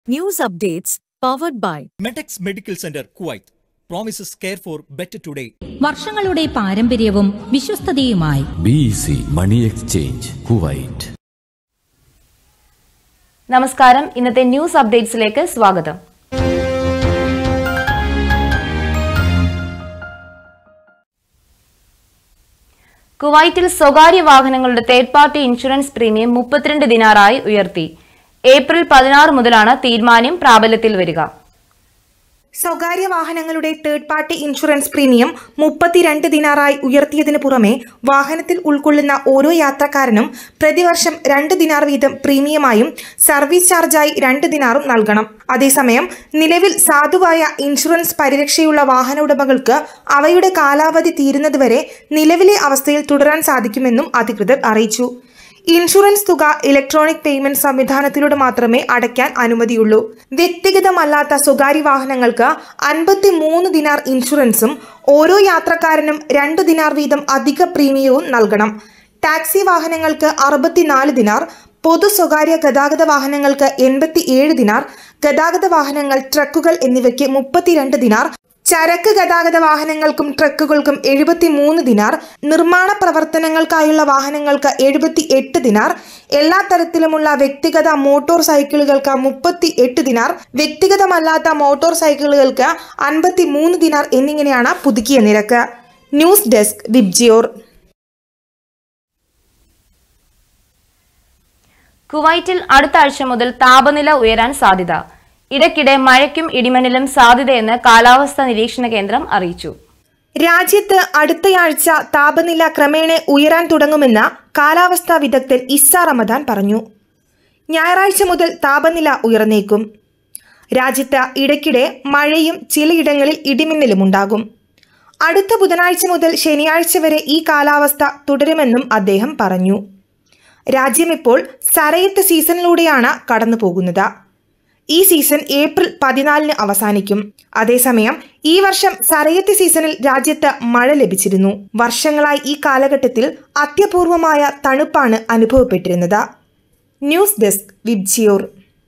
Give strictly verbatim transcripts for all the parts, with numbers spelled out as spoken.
News updates powered by Medex Medical Center, Kuwait. Promises care for better today. വർഷങ്ങളുടെ പാരമ്പര്യവും വിശ്വസ്തതയുമായി B E C Money Exchange, Kuwait. നമസ്കാരം, ഇന്നത്തെ news അപ്ഡേറ്റ്സിലേക്ക് സ്വാഗതം. കുവൈറ്റിൽ സ്വകാര്യ വാഹനങ്ങളുടെ തേർഡ് പാർട്ടി ഇൻഷുറൻസ് പ്രീമിയം മുപ്പത്തിരണ്ട് ദിനാറായി ഉയർത്തി. ഏപ്രിൽ പതിനാറ് മുതലാണ് തീരുമാനം പ്രാബല്യത്തിൽ വരിക. സ്വകാര്യ വാഹനങ്ങളുടെ തേർഡ് പാർട്ടി ഇൻഷുറൻസ് പ്രീമിയം മുപ്പത്തിരണ്ട് ദിനാറായി ഉയർത്തിയതിനു പുറമെ വാഹനത്തിൽ ഉൾക്കൊള്ളുന്ന ഓരോ യാത്രക്കാരനും പ്രതിവർഷം രണ്ട് ദിനാർ വീതം പ്രീമിയമായും സർവീസ് ചാർജായി രണ്ട് ദിനാറും നൽകണം. അതേസമയം നിലവിൽ സാധുവായ ഇൻഷുറൻസ് പരിരക്ഷയുള്ള വാഹന ഉടമകൾക്ക് അവയുടെ കാലാവധി തീരുന്നതുവരെ നിലവിലെ അവസ്ഥയിൽ തുടരാൻ സാധിക്കുമെന്നും അധികൃതർ അറിയിച്ചു. ഇൻഷുറൻസ് തുക ഇലക്ട്രോണിക് പേയ്മെന്റ് സംവിധാനത്തിലൂടെ മാത്രമേ അടയ്ക്കാൻ അനുമതിയുള്ളൂ. വ്യക്തിഗതമല്ലാത്ത സ്വകാര്യ വാഹനങ്ങൾക്ക് അൻപത്തി മൂന്ന് ദിനാർ ഇൻഷുറൻസും ഓരോ യാത്രക്കാരനും രണ്ട് ദിനാർ വീതം അധിക പ്രീമിയവും നൽകണം. ടാക്സി വാഹനങ്ങൾക്ക് അറുപത്തിനാല് ദിനാർ, പൊതു സ്വകാര്യ ഗതാഗത വാഹനങ്ങൾക്ക് എൺപത്തി ഏഴ് ദിനാർ, ഗതാഗത വാഹനങ്ങൾ, ട്രക്കുകൾ എന്നിവയ്ക്ക് മുപ്പത്തിരണ്ട് ദിനാർ, ചരക്ക് ഗതാഗത വാഹനങ്ങൾക്കും ട്രക്കുകൾക്കും എഴുപത്തി മൂന്ന് ദിനാർ, നിർമ്മാണ പ്രവർത്തനങ്ങൾക്കായുള്ള വാഹനങ്ങൾക്ക് എഴുപത്തി എട്ട് ദിനാർ, എല്ലാ തരത്തിലുമുള്ള വ്യക്തിഗത മോട്ടോർ സൈക്കിളുകൾക്ക് മുപ്പത്തി എട്ട് ദിനാർ, വ്യക്തിഗതമല്ലാത്ത മോട്ടോർ സൈക്കിളുകൾക്ക് അൻപത്തി മൂന്ന് ദിനാർ എന്നിങ്ങനെയാണ് പുതുക്കിയ നിരക്ക്. News desk Vibgyor. കുവൈറ്റിൽ അടുത്ത ആഴ്ച മുതൽ താപനില ഉയരാൻ സാധ്യത. ഇടയ്ക്കിടെ മഴയ്ക്കും ഇടിമിന്നലും സാധ്യതയെന്ന് കാലാവസ്ഥാ നിരീക്ഷണ കേന്ദ്രം അറിയിച്ചു. രാജ്യത്ത് അടുത്തയാഴ്ച താപനില ക്രമേണ ഉയരാൻ തുടങ്ങുമെന്ന് കാലാവസ്ഥാ വിദഗ്ധൻ ഇസ്സ റമദാൻ പറഞ്ഞു. ഞായറാഴ്ച മുതൽ താപനില ഉയർന്നേക്കും. രാജ്യത്ത് ഇടയ്ക്കിടെ മഴയും ചിലയിടങ്ങളിൽ ഇടിമിന്നലും ഉണ്ടാകും. അടുത്ത ബുധനാഴ്ച മുതൽ ശനിയാഴ്ച വരെ ഈ കാലാവസ്ഥ തുടരുമെന്നും അദ്ദേഹം പറഞ്ഞു. രാജ്യം ഇപ്പോൾ സറയത്ത് സീസണിലൂടെയാണ് കടന്നു പോകുന്നത്. ഈ സീസൺ ഏപ്രിൽ പതിനാലിന് അവസാനിക്കും. അതേസമയം ഈ വർഷം സറയത്ത് സീസണിൽ രാജ്യത്ത് മഴ ലഭിച്ചിരുന്നു. വർഷങ്ങളായി ഈ കാലഘട്ടത്തിൽ അത്യപൂർവമായ തണുപ്പാണ് അനുഭവപ്പെട്ടിരുന്നത്. News desk Vibgyor.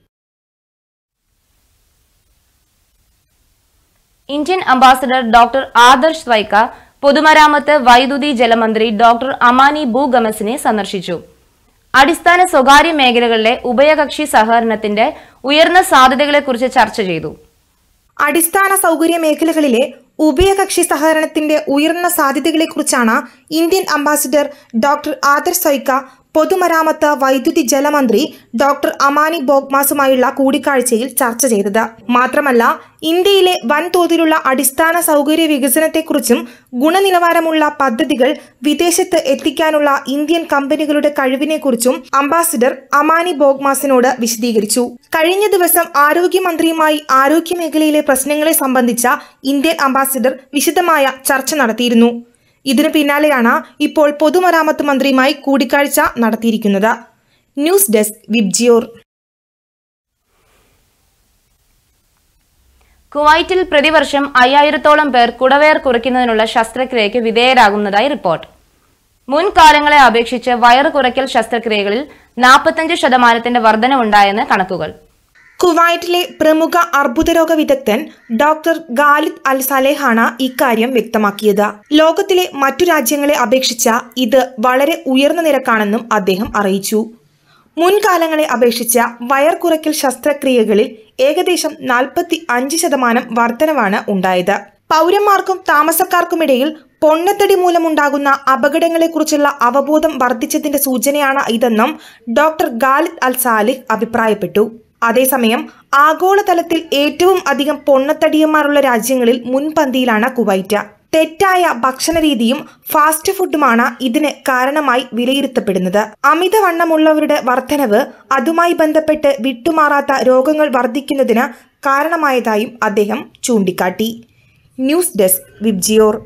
Indian ambassador doctor Adarsh പൊതുമരാമത്ത് വൈദ്യുതി ജലമന്ത്രി ഡോക്ടർ അമാനി ബൂഗമസിനെ സന്ദർശിച്ചു. അടിസ്ഥാന സ്വകാര്യ മേഖലകളിലെ ഉഭയകക്ഷി സഹകരണത്തിന്റെ ഉയർന്ന സാധ്യതകളെക്കുറിച്ച് ചർച്ച ചെയ്തു. അടിസ്ഥാന സൗകര്യ മേഖലകളിലെ ഉഭയകക്ഷി സഹകരണത്തിന്റെ ഉയർന്ന സാധ്യതകളെക്കുറിച്ചാണ് ഇന്ത്യൻ അംബാസിഡർ ഡോക്ടർ ആദർശ് പൊതുമരാമത്ത് വൈദ്യുതി ജലമന്ത്രി ഡോക്ടർ അമാനി ബോഗ്മാസുമായുള്ള കൂടിക്കാഴ്ചയിൽ ചർച്ച ചെയ്തത്. മാത്രമല്ല, ഇന്ത്യയിലെ വൻതോതിലുള്ള അടിസ്ഥാന സൗകര്യ വികസനത്തെക്കുറിച്ചും ഗുണനിലവാരമുള്ള പദ്ധതികൾ വിദേശത്ത് എത്തിക്കാനുള്ള ഇന്ത്യൻ കമ്പനികളുടെ കഴിവിനെക്കുറിച്ചും അംബാസിഡർ അമാനി ബോഗ്മാസിനോട് വിശദീകരിച്ചു. കഴിഞ്ഞ ദിവസം ആരോഗ്യമന്ത്രിയുമായി ആരോഗ്യ മേഖലയിലെ പ്രശ്നങ്ങളെ സംബന്ധിച്ച ഇന്ത്യൻ അംബാസിഡർ വിശദമായ ചർച്ച നടത്തിയിരുന്നു. ഇതിനു പിന്നാലെയാണ് ഇപ്പോൾ പൊതുമരാമത്ത് മന്ത്രിയുമായി കൂടിക്കാഴ്ച നടത്തിയിരിക്കുന്നത്. News desk Vibgyor. കുവൈറ്റിൽ പ്രതിവർഷം അയ്യായിരത്തോളം പേർ കുടവയർ കുറയ്ക്കുന്നതിനുള്ള ശസ്ത്രക്രിയയ്ക്ക് വിധേയരാകുന്നതായി റിപ്പോർട്ട്. മുൻകാലങ്ങളെ അപേക്ഷിച്ച് വയറ് കുറയ്ക്കൽ ശസ്ത്രക്രിയകളിൽ നാൽപ്പത്തഞ്ച് ശതമാനത്തിന്റെ വർധനവുണ്ടായെന്ന് കണക്കുകൾ. കുവൈറ്റിലെ പ്രമുഖ അർബുദരോഗ വിദഗ്ധൻ ഡോക്ടർ ഖാലിദ് അൽ സലേഹാണ് ഇക്കാര്യം വ്യക്തമാക്കിയത്. ലോകത്തിലെ മറ്റു രാജ്യങ്ങളെ അപേക്ഷിച്ച ഇത് വളരെ ഉയർന്ന നിരക്കാണെന്നും അദ്ദേഹം അറിയിച്ചു. മുൻകാലങ്ങളെ അപേക്ഷിച്ച വയർ കുറയ്ക്കൽ ശസ്ത്രക്രിയകളിൽ ഏകദേശം നാൽപ്പത്തി അഞ്ച് ശതമാനം വർധനവാണ് ഉണ്ടായത്. പൗരന്മാർക്കും താമസക്കാർക്കുമിടയിൽ പൊണ്ണത്തടി മൂലമുണ്ടാകുന്ന അപകടങ്ങളെക്കുറിച്ചുള്ള അവബോധം വർദ്ധിച്ചതിന്റെ സൂചനയാണ് ഇതെന്നും ഡോക്ടർ ഖാലിദ് അൽ സാലിഹ് അഭിപ്രായപ്പെട്ടു. അതേസമയം ആഗോളതലത്തിൽ ഏറ്റവും അധികം പൊണ്ണത്തടിയന്മാരുള്ള രാജ്യങ്ങളിൽ മുൻപന്തിയിലാണ് കുവൈറ്റ്. തെറ്റായ ഭക്ഷണരീതിയും ഫാസ്റ്റ് ഫുഡുമാണ് ഇതിന് കാരണമായി വിലയിരുത്തപ്പെടുന്നത്. അമിതവണ്ണമുള്ളവരുടെ വർധനവ് അതുമായി ബന്ധപ്പെട്ട് വിട്ടുമാറാത്ത രോഗങ്ങൾ വർദ്ധിക്കുന്നതിന് കാരണമായതായും അദ്ദേഹം ചൂണ്ടിക്കാട്ടി. News desk Vibgyor.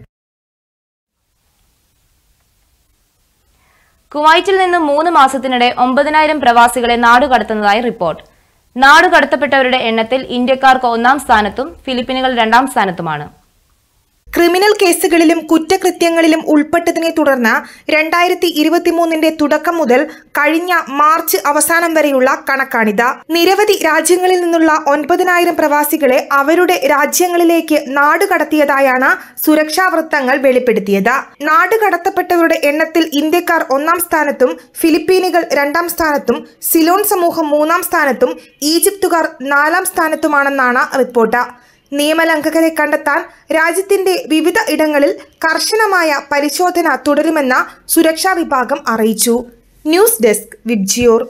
കുവൈറ്റിൽ നിന്ന് മൂന്ന് മാസത്തിനിടെ ഒമ്പതിനായിരം പ്രവാസികളെ നാടുകടത്തുന്നതായി റിപ്പോർട്ട്. നാടുകടത്തപ്പെട്ടവരുടെ എണ്ണത്തിൽ ഇന്ത്യക്കാർക്ക് ഒന്നാം സ്ഥാനത്തും ഫിലിപ്പീനുകൾ രണ്ടാം സ്ഥാനത്തുമാണ്. ക്രിമിനൽ കേസുകളിലും കുറ്റകൃത്യങ്ങളിലും ഉൾപ്പെട്ടതിനെ തുടർന്ന് രണ്ടായിരത്തി ഇരുപത്തിമൂന്നിന്റെ തുടക്കം മുതൽ കഴിഞ്ഞ മാർച്ച് അവസാനം വരെയുള്ള കണക്കാണിത്. നിരവധി രാജ്യങ്ങളിൽ നിന്നുള്ള ഒൻപതിനായിരം പ്രവാസികളെ അവരുടെ രാജ്യങ്ങളിലേക്ക് നാടുകടത്തിയതായാണ് സുരക്ഷാ വൃത്തങ്ങൾ വെളിപ്പെടുത്തിയത്. നാടുകടത്തപ്പെട്ടവരുടെ എണ്ണത്തിൽ ഇന്ത്യക്കാർ ഒന്നാം സ്ഥാനത്തും ഫിലിപ്പീനുകൾ രണ്ടാം സ്ഥാനത്തും സിലോൺ സമൂഹം മൂന്നാം സ്ഥാനത്തും ഈജിപ്തുകാർ നാലാം സ്ഥാനത്തുമാണെന്നാണ് റിപ്പോർട്ട്. നിയമലംഘകരെ കണ്ടെത്താൻ രാജ്യത്തിന്റെ വിവിധ ഇടങ്ങളിൽ കർശനമായ പരിശോധന തുടരുമെന്ന് സുരക്ഷാ വിഭാഗം അറിയിച്ചു. News desk Vibgyor.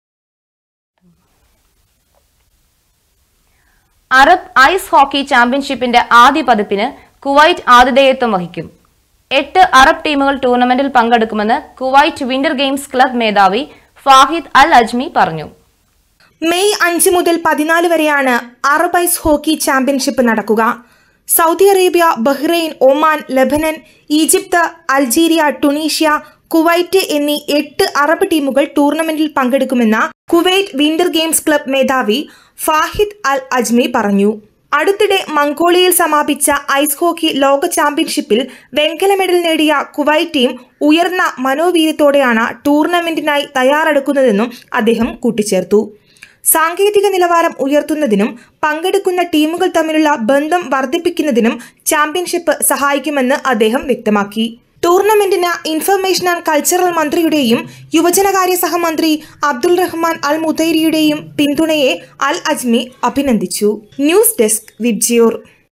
Arab ice hockey ചാമ്പ്യൻഷിപ്പിന്റെ ആദ്യ പതിപ്പിന് കുവൈറ്റ് ആതിഥേയത്വം വഹിക്കും. എട്ട് അറബ് ടീമുകൾ ടൂർണമെന്റിൽ പങ്കെടുക്കുമെന്ന് കുവൈറ്റ് വിന്റർ ഗെയിംസ് ക്ലബ് മേധാവി ഫാഹിദ് അൽ അജ്മി പറഞ്ഞു. മെയ് അഞ്ച് മുതൽ പതിനാല് വരെയാണ് അറബ് ഐസ് ഹോക്കി ചാമ്പ്യൻഷിപ്പ് നടക്കുക. Saudi Arabia, Bahrain, Oman, Lebanon, Egypt, Algeria, Tunisia, Kuwait എന്നീ എട്ട് അറബ് ടീമുകൾ ടൂർണമെന്റിൽ പങ്കെടുക്കുമെന്ന് കുവൈറ്റ് വിന്റർ ഗെയിംസ് ക്ലബ് മേധാവി ഫാഹിദ് അൽ അജ്മി പറഞ്ഞു. അടുത്തിടെ മംഗോളിയയിൽ സമാപിച്ച ഐസ് ഹോക്കി ലോക ചാമ്പ്യൻഷിപ്പിൽ വെങ്കല മെഡൽ നേടിയ കുവൈറ്റ് ടീം ഉയർന്ന മനോവീര്യത്തോടെയാണ് ടൂർണമെന്റിനായി തയ്യാറെടുക്കുന്നതെന്നും അദ്ദേഹം കൂട്ടിച്ചേർത്തു. സാങ്കേതിക നിലവാരം ഉയർത്തുന്നതിനും പങ്കെടുക്കുന്ന ടീമുകൾ തമ്മിലുള്ള ബന്ധം വർദ്ധിപ്പിക്കുന്നതിനും ചാമ്പ്യൻഷിപ്പ് സഹായിക്കുമെന്ന് അദ്ദേഹം വ്യക്തമാക്കി. ടൂർണമെന്റിന് ഇൻഫർമേഷൻ ആൻഡ് കൾച്ചറൽ മന്ത്രിയുടെയും യുവജനകാര്യ സഹമന്ത്രി അബ്ദുൾ റഹ്മാൻ അൽ മുതൈരിയുടെയും പിന്തുണയെ അൽ അജ്മി അഭിനന്ദിച്ചു. News desk Vibgyor.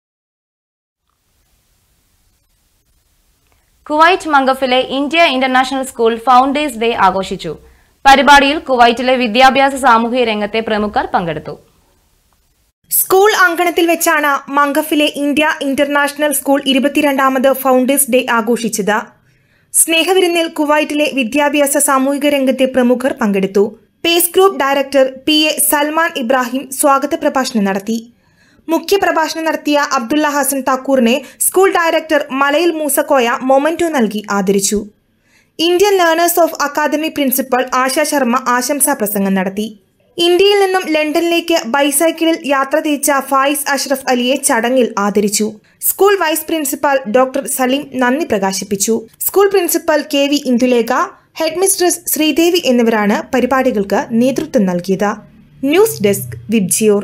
കുവൈറ്റ് മംഗഫിലെ India International school founders day ആഘോഷിച്ചു. പരിപാടിയിൽ കുവൈറ്റിലെ വിദ്യാഭ്യാസ സാമൂഹിക രംഗത്തെ പ്രമുഖർ പങ്കെടുത്തു. സ്കൂൾ അങ്കണത്തിൽ വെച്ചാണ് മംഗഫിലെ ഇന്ത്യ ഇന്റർനാഷണൽ സ്കൂൾ ഇരുപത്തിരണ്ടാമത് ഫൗണ്ടേഴ്സ് ഡേ ആഘോഷിച്ചത്. സ്നേഹവിരുന്നിൽ കുവൈറ്റിലെ വിദ്യാഭ്യാസ സാമൂഹിക രംഗത്തെ പ്രമുഖർ പങ്കെടുത്തു. Pace group director P A Salman Ibrahim സ്വാഗത പ്രഭാഷണം നടത്തി. മുഖ്യപ്രഭാഷണം നടത്തിയ അബ്ദുള്ള ഹസൻ താക്കൂറിനെ school director Malayil Moosakoya memento നൽകി ആദരിച്ചു. Indian learners of academy principal Asha Sharma ആശംസാ പ്രസംഗം നടത്തി. ഇന്ത്യയിൽ നിന്നും ലണ്ടനിലേക്ക് ബൈസൈക്കിളിൽ യാത്ര തിരിച്ച ഫായിസ് അഷ്റഫ് അലിയെ ചടങ്ങിൽ ആദരിച്ചു. School vice principal doctor Saleem നന്ദി പ്രകാശിപ്പിച്ചു. School principal K V Indulekha, head mistress Sreedevi എന്നിവരാണ് പരിപാടികൾക്ക് നേതൃത്വം നൽകിയത്. News desk Vibgyor.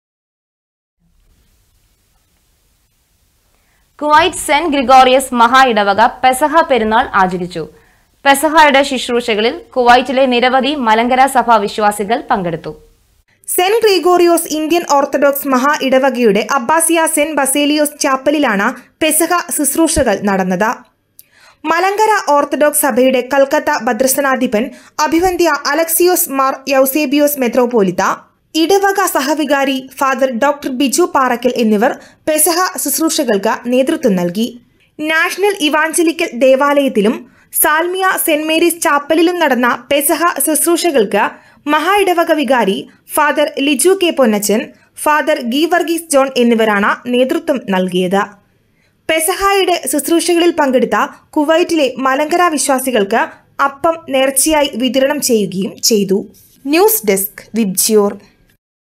Kuwait Saint Gregorios മഹാ ഇടവക പെസഹ പെരുന്നാൾ ആചരിച്ചു. പെസഹയുടെ ശുശ്രൂഷകളിൽ കുവൈറ്റിലെ നിരവധി മലങ്കര സഭാ വിശ്വാസികൾ പങ്കെടുത്തു. സെന്റ് ഗ്രിഗോറിയോസ് ഇന്ത്യൻ ഓർത്തഡോക്സ് മഹാ ഇടവകയുടെ അബ്ബാസിയ സെന്റ് ബസേലിയോസ് ചാപ്പലിലാണ് പെസഹ ശുശ്രൂഷകൾ നടന്നത്. മലങ്കര ഓർത്തഡോക്സ് സഭയുടെ കൽക്കത്ത ഭദ്രസനാധിപൻ അഭിവന്ദ്യ അലക്സിയോസ് മാർ യൗസേബിയോസ് മെത്രോപോലിത്ത, ഇടവക സഹവികാരി ഫാദർ ഡോക്ടർ ബിജു പാറക്കൽ എന്നിവർ പെസഹ ശുശ്രൂഷകൾക്ക് നേതൃത്വം നൽകി. നാഷണൽ ഇവാഞ്ചലിക്കൽ ദേവാലയത്തിലും സാൽമിയ സെന്റ് മേരീസ് ചാപ്പലിലും നടന്ന പെസഹ ശുശ്രൂഷകൾക്ക് മഹാ ഇടവക വികാരി father Liju K Ponnachan, father Geevarghese John എന്നിവരാണ് നേതൃത്വം നൽകിയത്. പെസഹായുടെ ശുശ്രൂഷകളിൽ പങ്കെടുത്ത കുവൈറ്റിലെ മലങ്കര വിശ്വാസികൾക്ക് അപ്പം നേർച്ചയായി വിതരണം ചെയ്യുകയും ചെയ്തു. News desk Vibgyor.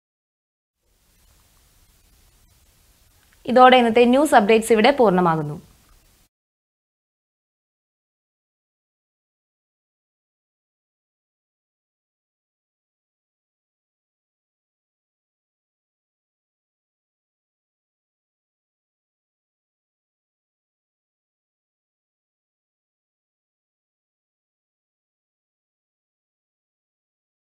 ഇതോടെ ഇന്നത്തെ ന്യൂസ് അപ്ഡേറ്റ്സ് ഇവിടെ പൂർണ്ണമാകുന്നു.